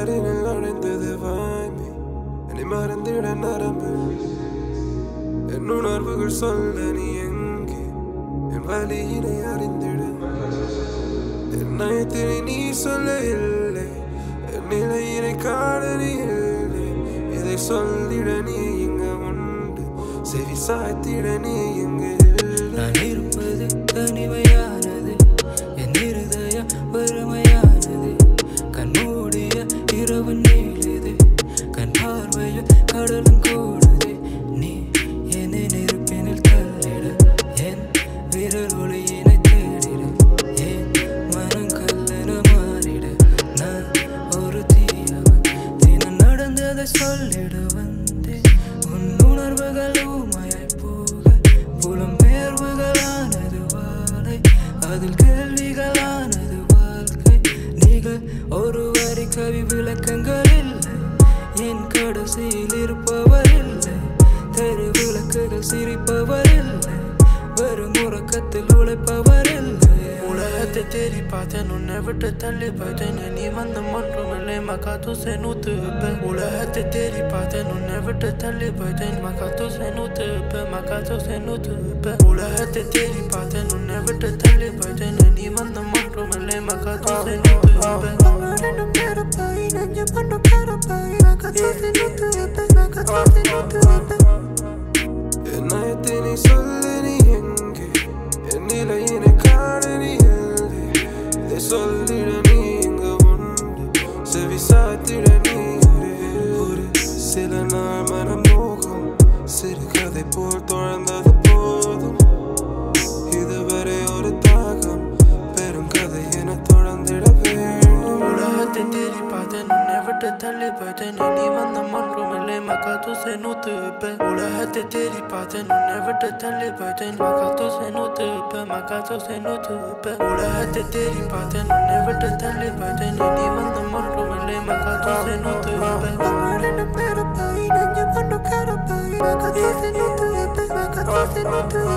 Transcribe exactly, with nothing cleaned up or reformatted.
மலரினில் அடைந்தது வாய்மை என்னை மறந்திட நரம்பு என் உணர்வுகள் சொல்ல நீ எங்கே என் வலியினை அறிந்திட என் நயத்தினை நீ சொல்ல இல்லை என் நிலையினை காண நீ இல்லை இதை சொல்லிட நீ இங்க உண்டு செவி சாய்த்திட நீ இங்கு நான் இருப்பது தனிமையானது என் இருதய வறுமையானது கண்மூடிய இரவு நீளுது கண் பார்வைய கடலும் கூடுது நீ என்னை நெருப்பினில் தள்ளிட என் விரல் ஒளியினை தேடிட என் மனம் கல்லென மாறிட நான் ஒரு தீயவன் தினம் நடந்ததை சொல்லிட வந்தேன் உன் உணர்வுகள் ஊமையாய் போக புலம்பெயர்வுகளானது வாழை அதில் கேள்விகளானது வாழ்க்கை நீங்கள் ஒரு வரி கவி விளக்கங்கள் இல்லை என் கடைசியில் இருப்பவர் இல்லை தெரு விளக்குகள் சிரிப்பவர் இல்லை வெறும் உறக்கத்தில் உழைப்பவர் இல்லை உலகத்தை தேடி பார்த்தேன் உன்னை விட்டு தள்ளி பார்த்தேன் நீ வந்த ஒன்றுமில்லை Makatussin ஊத்து வைப்பேன் உலகத்தை தேடி பார்த்தேன் உன்னை விட்டு தள்ளி பார்த்தேன் Makatussin ஊத்து வைப்பேன் Makatussin ஊத்து வைப்பேன் உலகத்தை தேடி பார்த்தேன் உன்னை விட்டு தள்ளி பார்த்தேன் நீ வந்த ஒன்றுமில்லை Makatussin ஊத்து வைப்பேன் என் நயத்தினை சொல்ல நீ எங்கே என் நிலையினை காண நீ இல்லை இதை சொல்லிட நீ இங்கு உண்டு செவி சாத்திட நீ ஒரு ஒரு சில நாள் மனம் போகும் சிறுகதை போல் தொடர்ந்தது போதும் இதுவரை ஒரு தாகம் பெரும் கதை என தொடர்ந்திட வேண்டும் உலகத்தை தேடி பார்த்தேன் உன்னை விட்டு தள்ளி பார்த்தேன் நீ வந்த ஒன்றுமில்லை Makatussin ஊத்து வைப்பேன் உலகத்தை தேடி பார்த்தேன் உன்னை விட்டு தள்ளி பார்த்தேன் Makatussin ஊத்து வைப்பேன் Makatussin ஊத்து வைப்பேன் உலகத்தை தேடி பார்த்தேன் உன்னை விட்டு தள்ளி பார்த்தேன் நீ வந்த ஒன்றுமில்லை Makatussin ஊத்து வைப்பேன் Makatussin ஊத்து வைப்பேன் Makatussin ஊத்து